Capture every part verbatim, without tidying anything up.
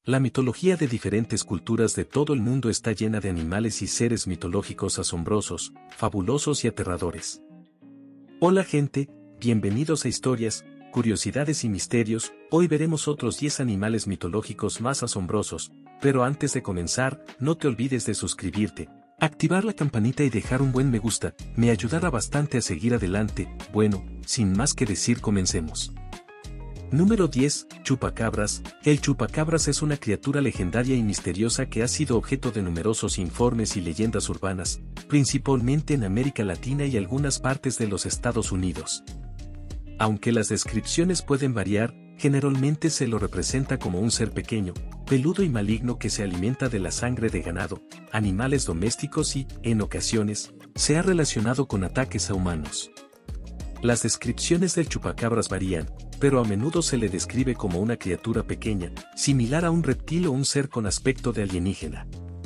La mitología de diferentes culturas de todo el mundo está llena de animales y seres mitológicos asombrosos, fabulosos y aterradores. Hola gente, bienvenidos a Historias, Curiosidades y Misterios. Hoy veremos otros diez animales mitológicos más asombrosos, pero antes de comenzar, no te olvides de suscribirte, activar la campanita y dejar un buen me gusta, me ayudará bastante a seguir adelante. Bueno, sin más que decir, comencemos. Número diez. Chupacabras. El chupacabras es una criatura legendaria y misteriosa que ha sido objeto de numerosos informes y leyendas urbanas, principalmente en América Latina y algunas partes de los Estados Unidos. Aunque las descripciones pueden variar, generalmente se lo representa como un ser pequeño, peludo y maligno que se alimenta de la sangre de ganado, animales domésticos y, en ocasiones, se ha relacionado con ataques a humanos. Las descripciones del chupacabras varían, pero a menudo se le describe como una criatura pequeña, similar a un reptil o un ser con aspecto de alienígena.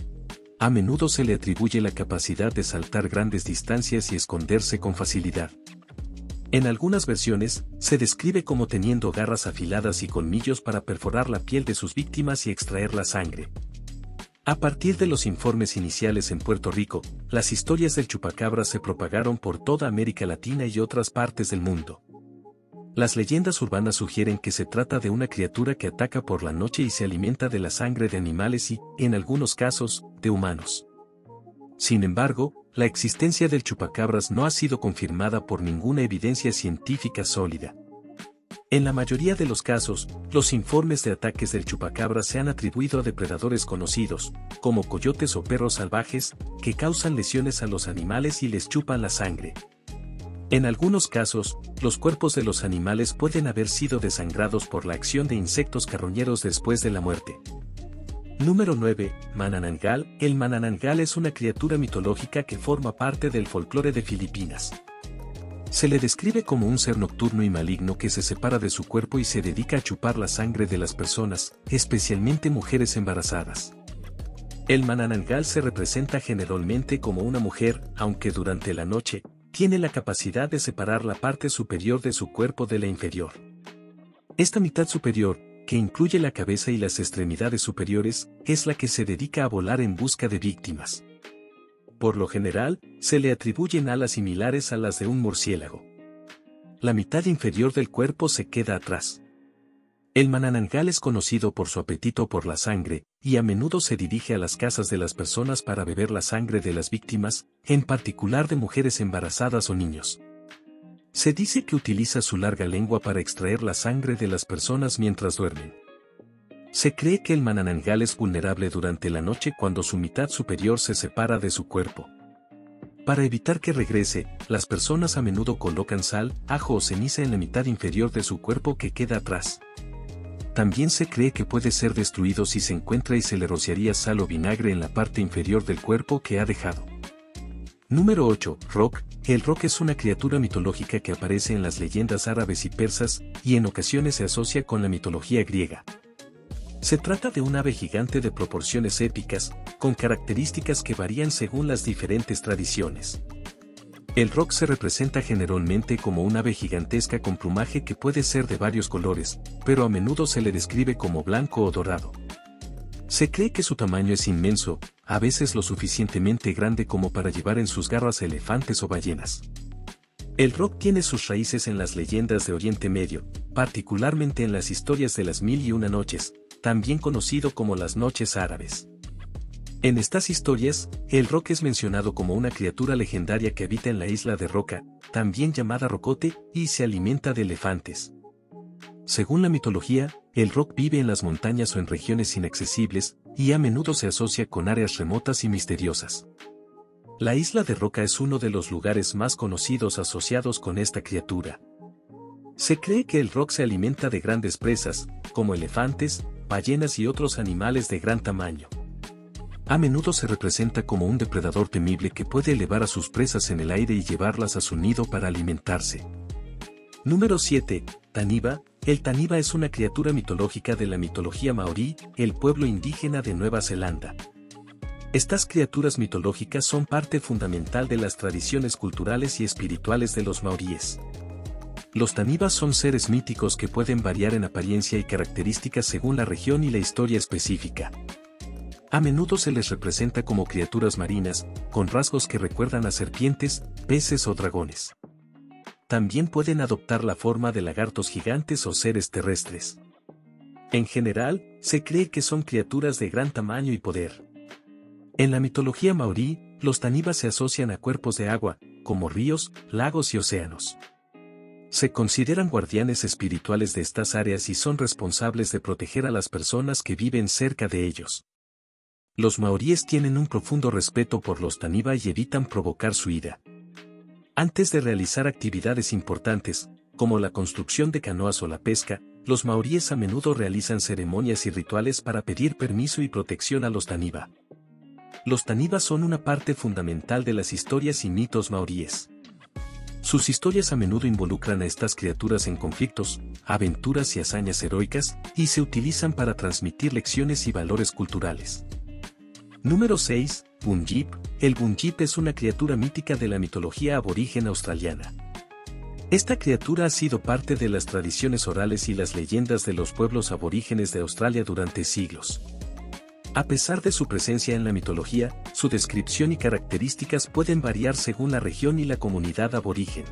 A menudo se le atribuye la capacidad de saltar grandes distancias y esconderse con facilidad. En algunas versiones, se describe como teniendo garras afiladas y colmillos para perforar la piel de sus víctimas y extraer la sangre. A partir de los informes iniciales en Puerto Rico, las historias del chupacabras se propagaron por toda América Latina y otras partes del mundo. Las leyendas urbanas sugieren que se trata de una criatura que ataca por la noche y se alimenta de la sangre de animales y, en algunos casos, de humanos. Sin embargo, la existencia del chupacabras no ha sido confirmada por ninguna evidencia científica sólida. En la mayoría de los casos, los informes de ataques del chupacabras se han atribuido a depredadores conocidos, como coyotes o perros salvajes, que causan lesiones a los animales y les chupan la sangre. En algunos casos, los cuerpos de los animales pueden haber sido desangrados por la acción de insectos carroñeros después de la muerte. Número nueve. Manananggal. El manananggal es una criatura mitológica que forma parte del folclore de Filipinas. Se le describe como un ser nocturno y maligno que se separa de su cuerpo y se dedica a chupar la sangre de las personas, especialmente mujeres embarazadas. El manananggal se representa generalmente como una mujer, aunque durante la noche, tiene la capacidad de separar la parte superior de su cuerpo de la inferior. Esta mitad superior, que incluye la cabeza y las extremidades superiores, es la que se dedica a volar en busca de víctimas. Por lo general, se le atribuyen alas similares a las de un murciélago. La mitad inferior del cuerpo se queda atrás. El manananggal es conocido por su apetito por la sangre, y a menudo se dirige a las casas de las personas para beber la sangre de las víctimas, en particular de mujeres embarazadas o niños. Se dice que utiliza su larga lengua para extraer la sangre de las personas mientras duermen. Se cree que el manananggal es vulnerable durante la noche cuando su mitad superior se separa de su cuerpo. Para evitar que regrese, las personas a menudo colocan sal, ajo o ceniza en la mitad inferior de su cuerpo que queda atrás. También se cree que puede ser destruido si se encuentra y se le rociaría sal o vinagre en la parte inferior del cuerpo que ha dejado. Número ocho. Roc. El roc es una criatura mitológica que aparece en las leyendas árabes y persas, y en ocasiones se asocia con la mitología griega. Se trata de un ave gigante de proporciones épicas, con características que varían según las diferentes tradiciones. El roc se representa generalmente como un ave gigantesca con plumaje que puede ser de varios colores, pero a menudo se le describe como blanco o dorado. Se cree que su tamaño es inmenso, a veces lo suficientemente grande como para llevar en sus garras elefantes o ballenas. El roc tiene sus raíces en las leyendas de Oriente Medio, particularmente en las historias de las Mil y Una Noches, también conocido como las Noches Árabes. En estas historias, el roc es mencionado como una criatura legendaria que habita en la isla de Roca, también llamada Rocote, y se alimenta de elefantes. Según la mitología, el roc vive en las montañas o en regiones inaccesibles, y a menudo se asocia con áreas remotas y misteriosas. La isla de Roca es uno de los lugares más conocidos asociados con esta criatura. Se cree que el roc se alimenta de grandes presas, como elefantes, ballenas y otros animales de gran tamaño. A menudo se representa como un depredador temible que puede elevar a sus presas en el aire y llevarlas a su nido para alimentarse. Número siete. Taniba. El taniba es una criatura mitológica de la mitología maorí, el pueblo indígena de Nueva Zelanda. Estas criaturas mitológicas son parte fundamental de las tradiciones culturales y espirituales de los maoríes. Los tanibas son seres míticos que pueden variar en apariencia y características según la región y la historia específica. A menudo se les representa como criaturas marinas, con rasgos que recuerdan a serpientes, peces o dragones. También pueden adoptar la forma de lagartos gigantes o seres terrestres. En general, se cree que son criaturas de gran tamaño y poder. En la mitología maorí, los tanibas se asocian a cuerpos de agua, como ríos, lagos y océanos. Se consideran guardianes espirituales de estas áreas y son responsables de proteger a las personas que viven cerca de ellos. Los maoríes tienen un profundo respeto por los taniba y evitan provocar su ira. Antes de realizar actividades importantes, como la construcción de canoas o la pesca, los maoríes a menudo realizan ceremonias y rituales para pedir permiso y protección a los taniba. Los tanibas son una parte fundamental de las historias y mitos maoríes. Sus historias a menudo involucran a estas criaturas en conflictos, aventuras y hazañas heroicas, y se utilizan para transmitir lecciones y valores culturales. Número seis. Bunjip. El Bunjip es una criatura mítica de la mitología aborigen australiana. Esta criatura ha sido parte de las tradiciones orales y las leyendas de los pueblos aborígenes de Australia durante siglos. A pesar de su presencia en la mitología, su descripción y características pueden variar según la región y la comunidad aborigen.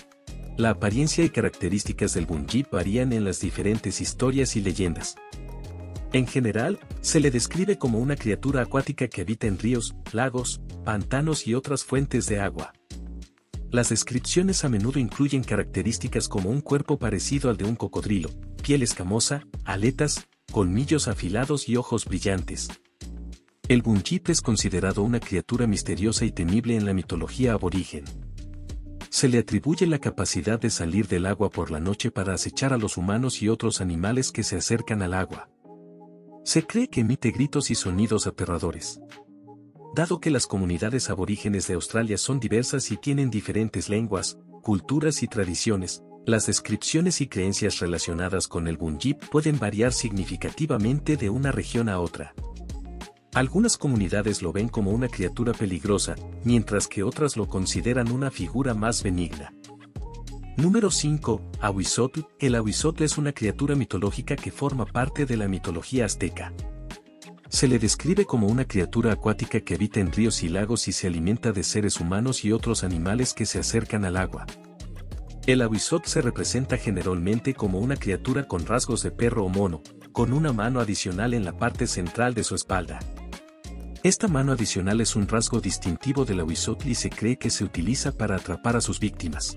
La apariencia y características del Bunjip varían en las diferentes historias y leyendas. En general, se le describe como una criatura acuática que habita en ríos, lagos, pantanos y otras fuentes de agua. Las descripciones a menudo incluyen características como un cuerpo parecido al de un cocodrilo, piel escamosa, aletas, colmillos afilados y ojos brillantes. El Bunjip es considerado una criatura misteriosa y temible en la mitología aborigen. Se le atribuye la capacidad de salir del agua por la noche para acechar a los humanos y otros animales que se acercan al agua. Se cree que emite gritos y sonidos aterradores. Dado que las comunidades aborígenes de Australia son diversas y tienen diferentes lenguas, culturas y tradiciones, las descripciones y creencias relacionadas con el Bunjip pueden variar significativamente de una región a otra. Algunas comunidades lo ven como una criatura peligrosa, mientras que otras lo consideran una figura más benigna. Número cinco. Ahuizotl. El ahuizotl es una criatura mitológica que forma parte de la mitología azteca. Se le describe como una criatura acuática que habita en ríos y lagos y se alimenta de seres humanos y otros animales que se acercan al agua. El ahuizotl se representa generalmente como una criatura con rasgos de perro o mono, con una mano adicional en la parte central de su espalda. Esta mano adicional es un rasgo distintivo del ahuizotl y se cree que se utiliza para atrapar a sus víctimas.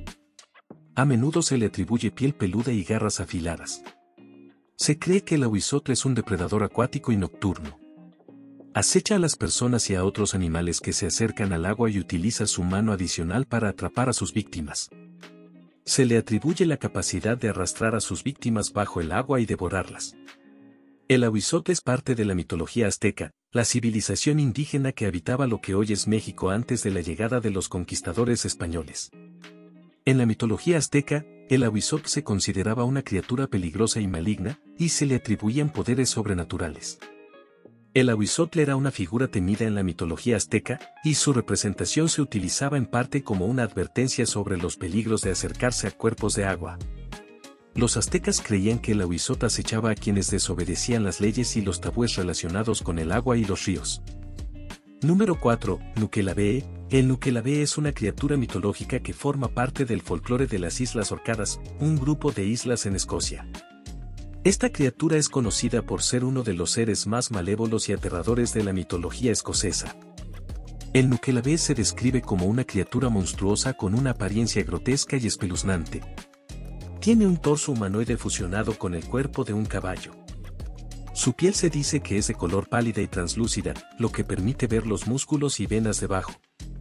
A menudo se le atribuye piel peluda y garras afiladas. Se cree que el ahuizotl es un depredador acuático y nocturno. Acecha a las personas y a otros animales que se acercan al agua y utiliza su mano adicional para atrapar a sus víctimas. Se le atribuye la capacidad de arrastrar a sus víctimas bajo el agua y devorarlas. El ahuizotl es parte de la mitología azteca, la civilización indígena que habitaba lo que hoy es México antes de la llegada de los conquistadores españoles. En la mitología azteca, el ahuizotl se consideraba una criatura peligrosa y maligna, y se le atribuían poderes sobrenaturales. El ahuizotl era una figura temida en la mitología azteca, y su representación se utilizaba en parte como una advertencia sobre los peligros de acercarse a cuerpos de agua. Los aztecas creían que el ahuizotl acechaba a quienes desobedecían las leyes y los tabúes relacionados con el agua y los ríos. Número cuatro. Nukelabee. El Nukelabee es una criatura mitológica que forma parte del folclore de las Islas Orcadas, un grupo de islas en Escocia. Esta criatura es conocida por ser uno de los seres más malévolos y aterradores de la mitología escocesa. El Nukelabee se describe como una criatura monstruosa con una apariencia grotesca y espeluznante. Tiene un torso humanoide fusionado con el cuerpo de un caballo. Su piel se dice que es de color pálida y translúcida, lo que permite ver los músculos y venas debajo.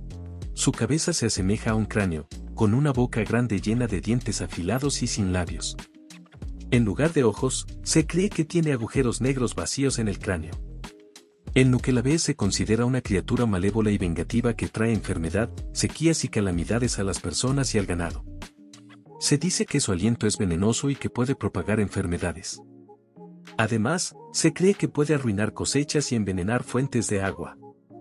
Su cabeza se asemeja a un cráneo, con una boca grande llena de dientes afilados y sin labios. En lugar de ojos, se cree que tiene agujeros negros vacíos en el cráneo. El Nukelabee se considera una criatura malévola y vengativa que trae enfermedad, sequías y calamidades a las personas y al ganado. Se dice que su aliento es venenoso y que puede propagar enfermedades. Además, se cree que puede arruinar cosechas y envenenar fuentes de agua.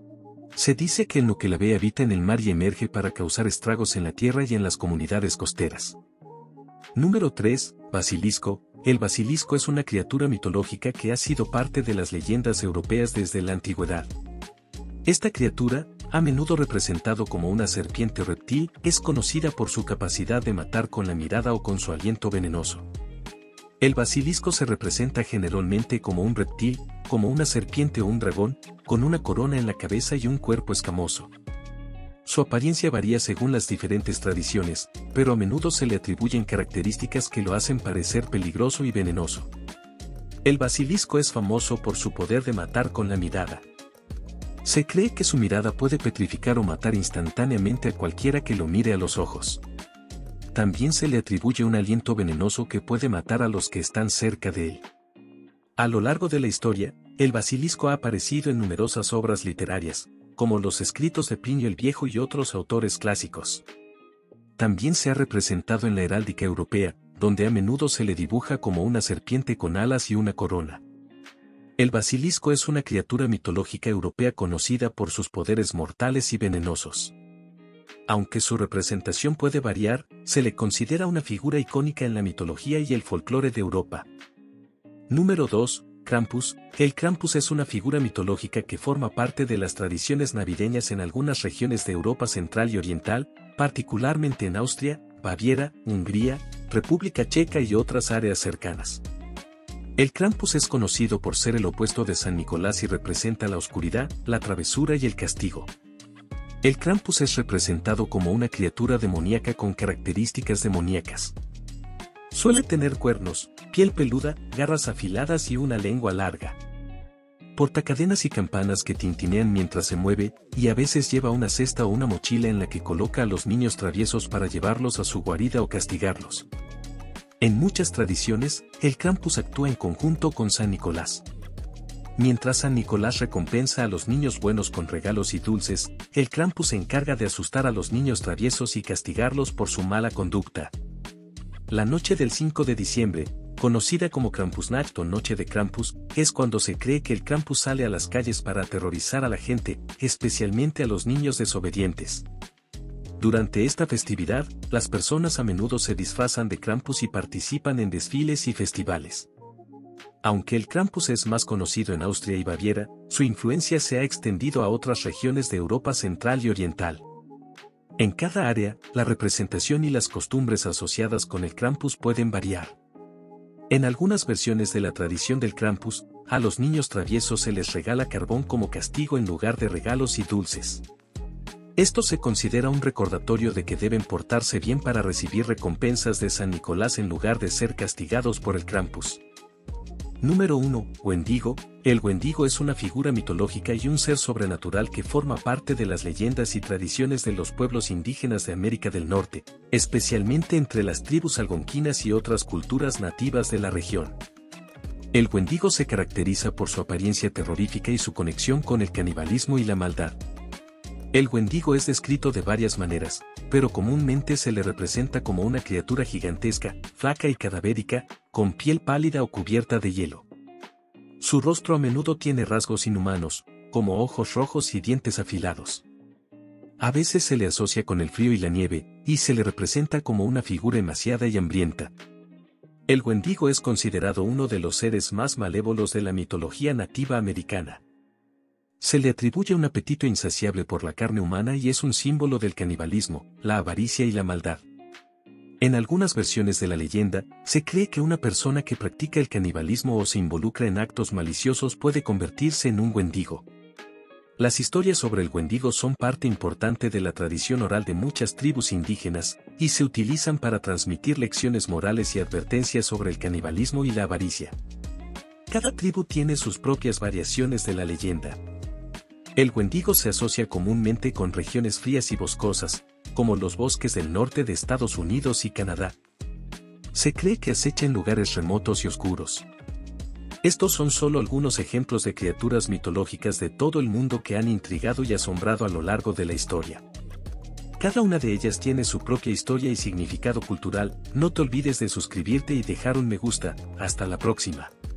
Se dice que el Nukelabee habita en el mar y emerge para causar estragos en la tierra y en las comunidades costeras. Número tres. Basilisco. El basilisco es una criatura mitológica que ha sido parte de las leyendas europeas desde la antigüedad. Esta criatura, a menudo representado como una serpiente reptil, es conocida por su capacidad de matar con la mirada o con su aliento venenoso. El basilisco se representa generalmente como un reptil, como una serpiente o un dragón, con una corona en la cabeza y un cuerpo escamoso. Su apariencia varía según las diferentes tradiciones, pero a menudo se le atribuyen características que lo hacen parecer peligroso y venenoso. El basilisco es famoso por su poder de matar con la mirada. Se cree que su mirada puede petrificar o matar instantáneamente a cualquiera que lo mire a los ojos. También se le atribuye un aliento venenoso que puede matar a los que están cerca de él. A lo largo de la historia, el basilisco ha aparecido en numerosas obras literarias, como los escritos de Plinio el Viejo y otros autores clásicos. También se ha representado en la heráldica europea, donde a menudo se le dibuja como una serpiente con alas y una corona. El basilisco es una criatura mitológica europea conocida por sus poderes mortales y venenosos. Aunque su representación puede variar, se le considera una figura icónica en la mitología y el folclore de Europa. Número dos. Krampus. El Krampus es una figura mitológica que forma parte de las tradiciones navideñas en algunas regiones de Europa Central y Oriental, particularmente en Austria, Baviera, Hungría, República Checa y otras áreas cercanas. El Krampus es conocido por ser el opuesto de San Nicolás y representa la oscuridad, la travesura y el castigo. El Krampus es representado como una criatura demoníaca con características demoníacas. Suele tener cuernos, piel peluda, garras afiladas y una lengua larga. Porta cadenas y campanas que tintinean mientras se mueve, y a veces lleva una cesta o una mochila en la que coloca a los niños traviesos para llevarlos a su guarida o castigarlos. En muchas tradiciones, el Krampus actúa en conjunto con San Nicolás. Mientras San Nicolás recompensa a los niños buenos con regalos y dulces, el Krampus se encarga de asustar a los niños traviesos y castigarlos por su mala conducta. La noche del cinco de diciembre, conocida como Krampusnacht o Noche de Krampus, es cuando se cree que el Krampus sale a las calles para aterrorizar a la gente, especialmente a los niños desobedientes. Durante esta festividad, las personas a menudo se disfrazan de Krampus y participan en desfiles y festivales. Aunque el Krampus es más conocido en Austria y Baviera, su influencia se ha extendido a otras regiones de Europa Central y Oriental. En cada área, la representación y las costumbres asociadas con el Krampus pueden variar. En algunas versiones de la tradición del Krampus, a los niños traviesos se les regala carbón como castigo en lugar de regalos y dulces. Esto se considera un recordatorio de que deben portarse bien para recibir recompensas de San Nicolás en lugar de ser castigados por el Krampus. Número uno. Wendigo. El Wendigo es una figura mitológica y un ser sobrenatural que forma parte de las leyendas y tradiciones de los pueblos indígenas de América del Norte, especialmente entre las tribus algonquinas y otras culturas nativas de la región. El Wendigo se caracteriza por su apariencia terrorífica y su conexión con el canibalismo y la maldad. El Wendigo es descrito de varias maneras, pero comúnmente se le representa como una criatura gigantesca, flaca y cadavérica, con piel pálida o cubierta de hielo. Su rostro a menudo tiene rasgos inhumanos, como ojos rojos y dientes afilados. A veces se le asocia con el frío y la nieve, y se le representa como una figura emaciada y hambrienta. El Wendigo es considerado uno de los seres más malévolos de la mitología nativa americana. Se le atribuye un apetito insaciable por la carne humana y es un símbolo del canibalismo, la avaricia y la maldad. En algunas versiones de la leyenda, se cree que una persona que practica el canibalismo o se involucra en actos maliciosos puede convertirse en un Wendigo. Las historias sobre el Wendigo son parte importante de la tradición oral de muchas tribus indígenas, y se utilizan para transmitir lecciones morales y advertencias sobre el canibalismo y la avaricia. Cada tribu tiene sus propias variaciones de la leyenda. El Wendigo se asocia comúnmente con regiones frías y boscosas, como los bosques del norte de Estados Unidos y Canadá. Se cree que acecha en lugares remotos y oscuros. Estos son solo algunos ejemplos de criaturas mitológicas de todo el mundo que han intrigado y asombrado a lo largo de la historia. Cada una de ellas tiene su propia historia y significado cultural. No te olvides de suscribirte y dejar un me gusta. Hasta la próxima.